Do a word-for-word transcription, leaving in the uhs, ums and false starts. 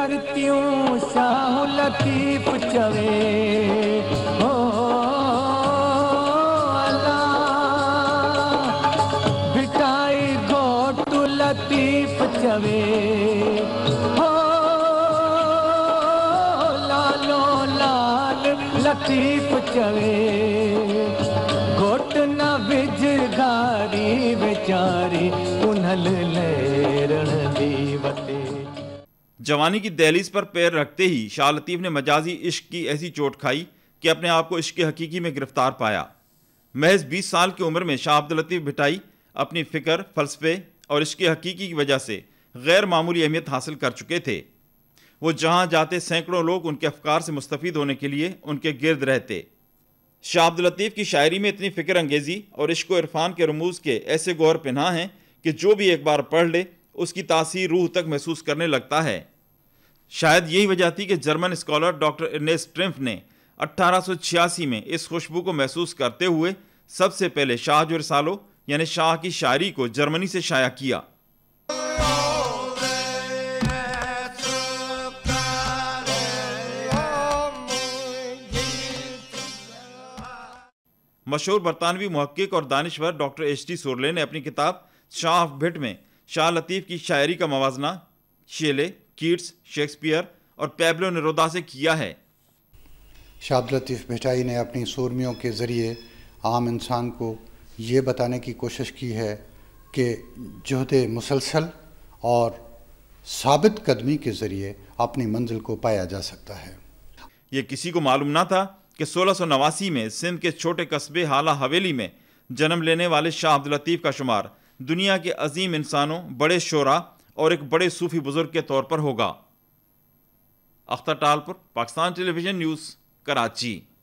करतियूं शाह लतीफ़ चवे हो अला भिटाई घोट लतीफ़ चवे हो लालो लाल लतीफ़ चवे घोट न विझ घारी बेचारी उन्हल लहरण दी वते। जवानी की दहलीज पर पैर रखते ही शाह लतीफ़ ने मजाजी इश्क की ऐसी चोट खाई कि अपने आप को इश्क हकीकी में गिरफ्तार पाया। महज बीस साल की उम्र में शाह अब्दुल लतीफ़ भिटाई अपनी फ़िक्र, फ़लसफ़े और इश्क हकीकी की वजह से गैर मामूली अहमियत हासिल कर चुके थे। वो जहाँ जाते सैकड़ों लोग उनके अफकार से मुस्तफ़ीद होने के लिए उनके गिर्द रहते। शाह अब्दुल लतीफ़ की शायरी में इतनी फ़िक्र अंगेज़ी और इश्क व इरफ़ान के रमूज़ के ऐसे गौहर पिन्हा हैं कि जो भी एक बार पढ़ ले उसकी तासीर रूह तक महसूस करने लगता है। शायद यही वजह थी कि German scholar doctor Ernest Trumpp ने अट्ठारह सौ छियासी में इस खुशबू को महसूस करते हुए सबसे पहले शाह जो रिसालो यानी शाह की शायरी को जर्मनी से शाया किया। मशहूर बरतानवी मुहक्किक और दानिश्वर डॉक्टर एच टी सोरले ने अपनी किताब शाह ऑफ भिट में शाह लतीफ़ की शायरी का मवाजना शेले, कीट्स, शेक्सपियर और पैब्लो नेरूदा से किया है। शाह अब्दुल लतीफ़ भिटाई ने अपनी सूरमियों के ज़रिए आम इंसान को ये बताने की कोशिश की है कि जुहद मुसलसल और साबित कदमी के ज़रिए अपनी मंजिल को पाया जा सकता है। ये किसी को मालूम ना था कि सोलह सौ नवासी में सिंध के छोटे कस्बे हाला हवेली में जन्म लेने वाले शाह अब्दुल लतीफ़ का शुमार दुनिया के अजीम इंसानों, बड़े शोरा और एक बड़े सूफी बुजुर्ग के तौर पर होगा। Akhtar Talpur, Pakistan television news, Karachi.